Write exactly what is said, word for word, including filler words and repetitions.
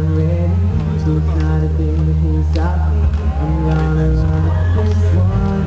I'm ready, so it's not a thing that can stop me. I'm gonna rock this one.